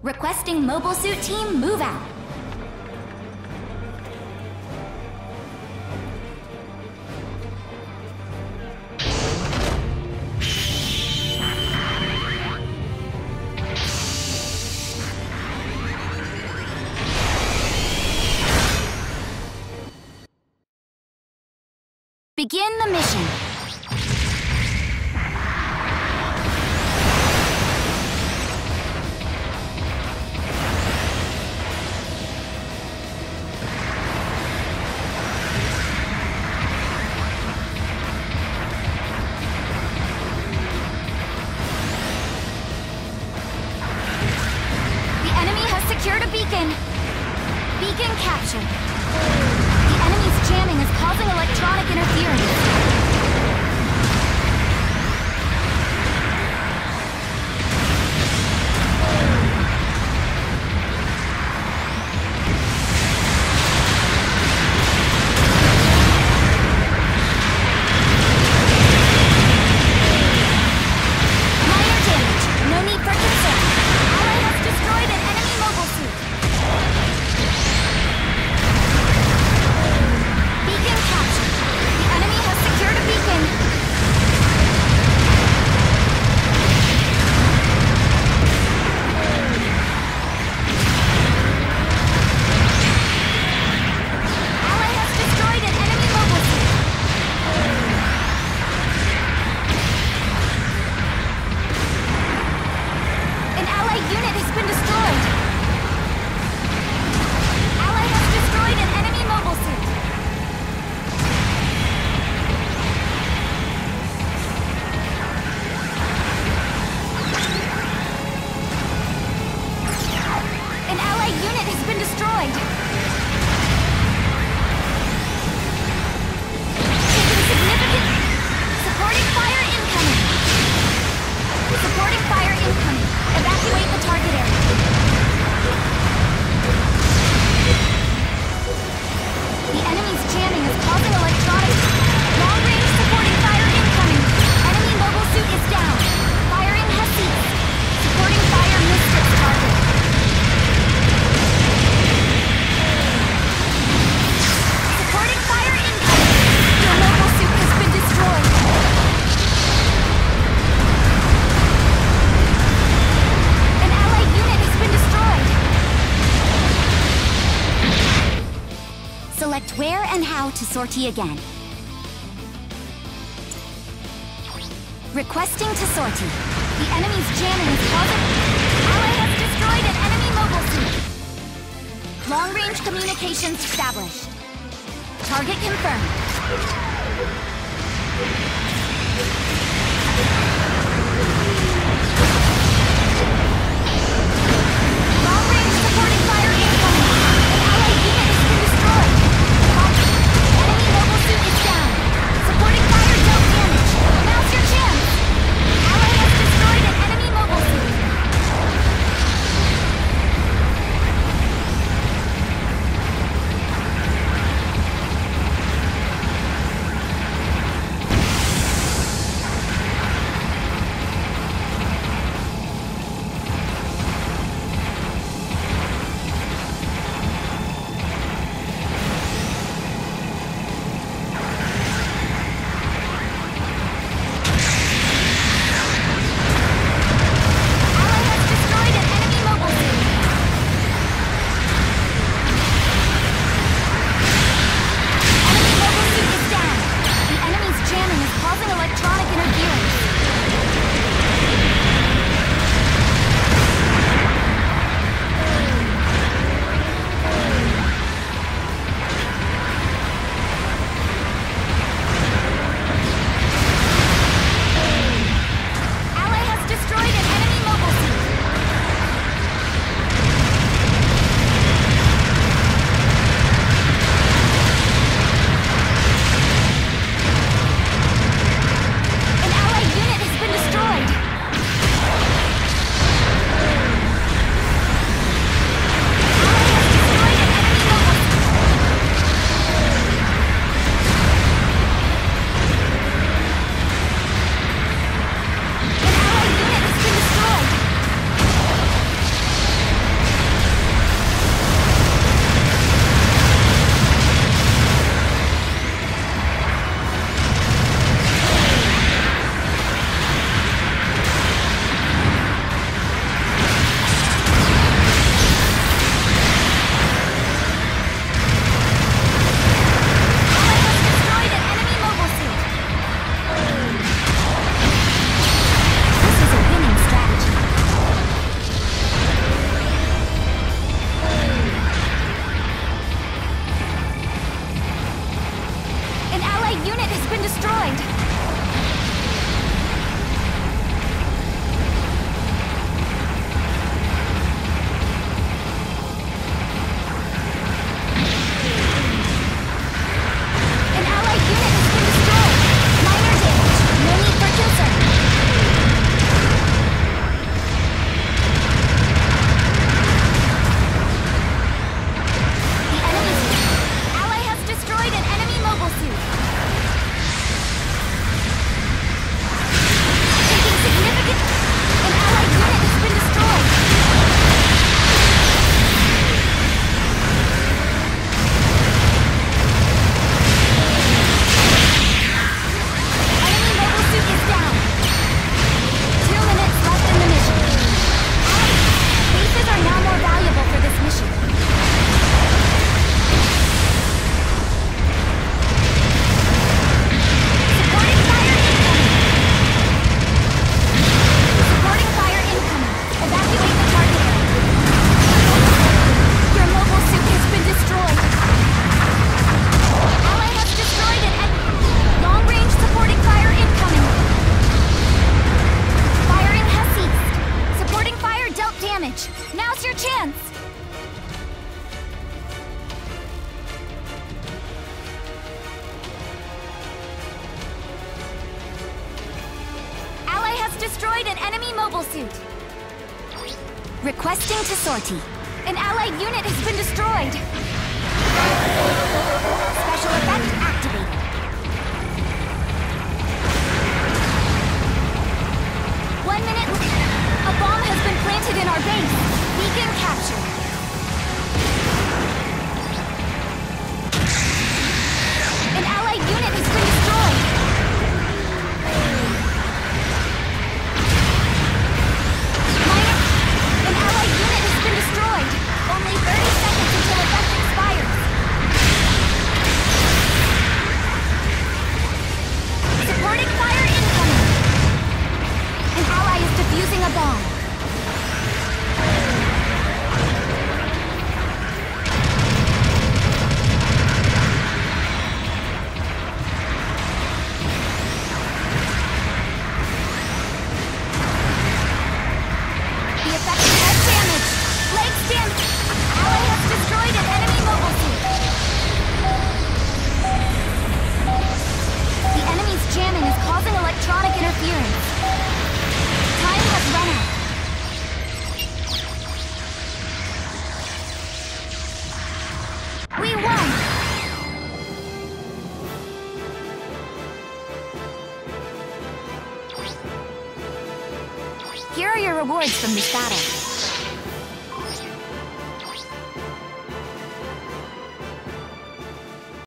Requesting mobile suit team move out. Begin the mission. The enemy has secured a beacon. Beacon captured. The enemy's jamming is causing electronic interference. Minor damage. No need for concern. Ally has destroyed an enemy mobile suit. Beacon captured. The enemy has secured a beacon. Ally has destroyed an enemy mobile suit. An ally unit has been destroyed. Ally has destroyed an enemy mobile suit. An ally unit has been destroyed. Taking significant... Supporting fire incoming. Supporting fire incoming. Evacuate the target area. The enemy's jamming is causing electronic... Long-range supporting fire incoming. Enemy mobile suit is down. Firing has ceased. Supporting fire missed its target. Supporting fire incoming. Your mobile suit has been destroyed. An allied unit has been destroyed. Select where and how to sortie again. Requesting to sortie. The enemy's jamming is causing... Ally has destroyed an enemy mobile suit. Long-range communications established. Target confirmed. Long-range supporting fire incoming. An allied unit has been destroyed. Enemy mobile suit is down. Supporting fire dealt damage. Now's your chance. Ally has destroyed an enemy mobile suit. destroyed an enemy mobile suit. Requesting to sortie. An allied unit has been destroyed. Special effect activated. A bomb has been planted in our base. Beacon captured. An allied unit has been destroyed. An allied unit has been destroyed. Only 30 seconds until effect expires. Supporting fire incoming. An ally is defusing a bomb. The effective head damage. Legs damage. Ally has destroyed an enemy mobile suit. The enemy's jamming is causing electronic interference. Time has run out. We won! Here are your rewards from this battle.